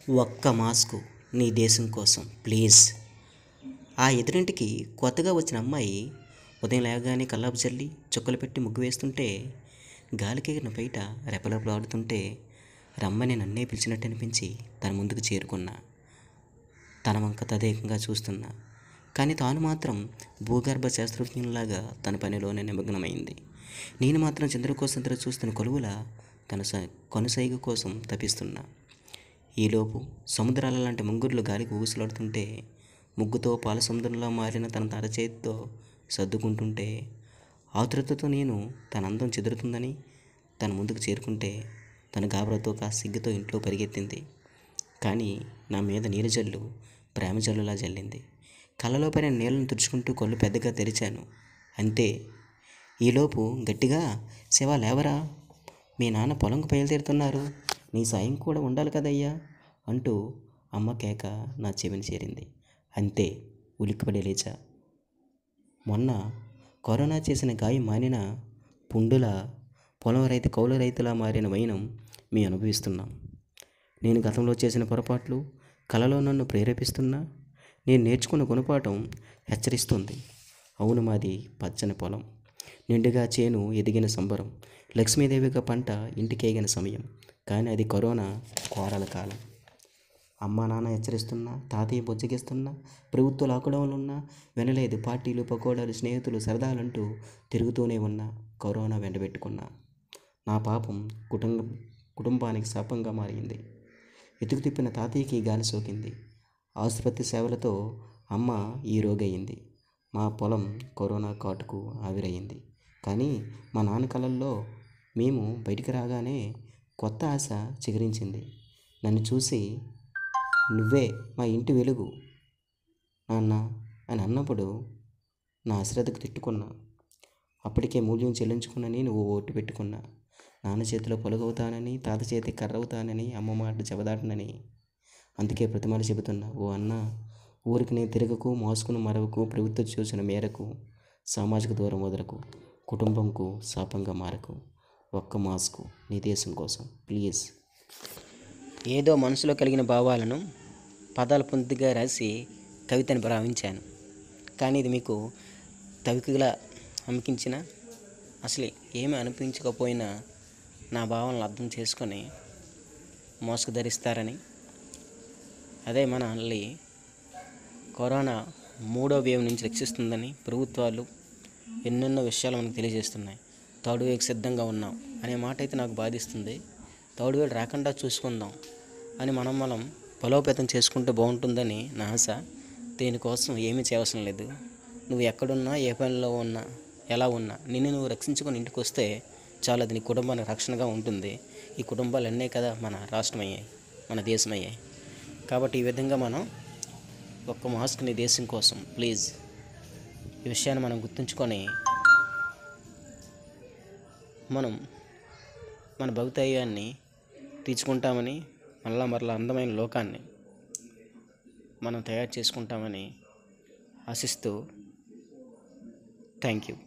ఒక్క మాస్కు నీ దేశం కోసం ప్లీజ్. ఆ ఎదురింటికి కొత్తగా వచ్చిన అమ్మాయి ఉదయం లేవగానే కల్లాపు చల్లి చుక్కలు పెట్టి ముగ్గు వేస్తుంటే, గాలికెగిరిన బయట రెపరెపలాడుతుంటే రమ్మని నన్నే పిలిచినట్టు అనిపించి తన ముందుకు చేరుకున్నా. తన వంక తదేకంగా చూస్తున్నా. కానీ తాను మాత్రం భూగర్భ శాస్త్రజ్ఞునిలాగా తన పనిలోనే నిమగ్నమైంది. నేను మాత్రం చంద్రుడి కోసం చూస్తున్న కొలువులా తన కనుసైగ కోసం తపిస్తున్నా. ఈలోపు సముద్రాల లాంటి ముంగురులు గాలికి ఊసులాడుతుంటే, ముగ్గుతో పాల సముద్రంలో మారిన తన అరచేతితో సర్దుకుంటుంటే, ఆతృతతో నేను తన అందం చెదురుతుందని తన ముందుకు చేరుకుంటే, తన గాబరాతో కాస్త సిగ్గుతో ఇంట్లో పరిగెత్తింది. కానీ నా మీద నీరు జల్లు ప్రేమ జల్లులా జల్లింది. కళ్ళలో పడిన నీళ్ళను తుడుచుకుంటూ కళ్ళు పెద్దగా తెరిచాను. అంతే. ఈలోపు గట్టిగా, శివ లేవరా, మీ నాన్న పొలంకు బయలుదేరుతున్నారు, నీ సాయం కూడా ఉండాలి కదయ్యా అంటూ అమ్మ కేక నా చెవిని చేరింది. అంతే, ఉలిక్కిపడి లేచా. మొన్న కరోనా చేసిన గాయం మానిన పుండులా, పొలం రైతు కౌలు రైతులా మారిన వైనం మీ అనుభవిస్తున్నాం. నేను గతంలో చేసిన పొరపాట్లు కలలో నన్ను ప్రేరేపిస్తున్నా, నేను నేర్చుకున్న గుణపాఠం హెచ్చరిస్తుంది. అవును, మాది పచ్చని పొలం, నిండుగా చేను ఎదిగిన సంబరం, లక్ష్మీదేవిగా పంట ఇంటికేగిన సమయం. కానీ అది కరోనా కోరల కాలం. అమ్మ నాన్న హెచ్చరిస్తున్నా, తాతయ్య బొజ్జగిస్తున్నా, ప్రభుత్వ లాక్డౌన్లు ఉన్నా వినలేదు. పార్టీలు, పకోడాలు, స్నేహితులు, సరదాలంటూ తిరుగుతూనే ఉన్నా. కరోనా వెంటబెట్టుకున్నా. నా పాపం కుటుంబానికి శాపంగా మారింది. ఎతుకు తిప్పిన తాతయ్యకి గాలి సోకింది. ఆసుపత్రి సేవలతో అమ్మ ఈ రోగయింది. మా పొలం కరోనా కాటుకు ఆవిరయింది. కానీ మా నాన్న కళ్ళల్లో మేము బయటికి రాగానే కొత్త ఆశ చిగురించింది. నన్ను చూసి, నువ్వే మా ఇంటి వెలుగు నాన్న అని అన్నప్పుడు నా అశ్రద్ధకు తిట్టుకున్నా. అప్పటికే మూల్యం చెల్లించుకున్న నేను ఓటు పెట్టుకున్నా. నాన్న చేతిలో పొలగవుతానని, తాత చేతి కర్రవుతానని, అమ్మ మాట చెబదాటనని. అందుకే ప్రతిమాలు చెబుతున్నా, ఓ అన్న, ఊరికి నేను తిరగకు, మాస్కును మరవకు, ప్రభుత్వం చూసిన మేరకు సామాజిక దూరం వదలకు, కుటుంబంకు శాపంగా మారకు. ఒక్క మాస్కు నీ దేశం కోసం ప్లీజ్. ఏదో మనసులో కలిగిన భావాలను పదాలు పొందిగా రాసి కవితని భావించాను. కానీ ఇది మీకు తవికలా అనిపించిన, అసలు ఏమీ అనిపించకపోయినా నా భావనలు అర్థం చేసుకొని మాస్క్ ధరిస్తారని, అదే మనల్ని కరోనా 3వ వేవ్ నుంచి రక్షిస్తుందని ప్రభుత్వాలు ఎన్నెన్నో విషయాలు మనకు తెలియజేస్తున్నాయి. థర్డ్ వేవ్కి సిద్ధంగా ఉన్నాం అనే మాట అయితే నాకు బాధిస్తుంది. థర్డ్ వేవ్ రాకుండా చూసుకుందాం అని మనం బలోపేతం చేసుకుంటే బాగుంటుందని నా ఆశ. దీనికోసం ఏమీ చేయవలసిన లేదు. నువ్వు ఎక్కడున్నా, ఏ పనిలో ఉన్నా, ఎలా ఉన్నా, నిన్ను నువ్వు రక్షించుకొని ఇంటికి వస్తే చాలా, అది నీ కుటుంబానికి రక్షణగా ఉంటుంది. ఈ కుటుంబాలు అన్నీ కదా మన రాష్ట్రం అయ్యాయి, మన దేశం అయ్యాయి. కాబట్టి ఈ విధంగా మనం ఒక్క మాస్క్ నీ దేశం కోసం ప్లీజ్, ఈ విషయాన్ని మనం గుర్తుంచుకొని మనం మన భవితవ్యాన్ని తీర్చుకుంటామని, మరలా అందమైన లోకాన్ని మనం తయారు చేసుకుంటామని ఆశిస్తూ, థ్యాంక్ యూ.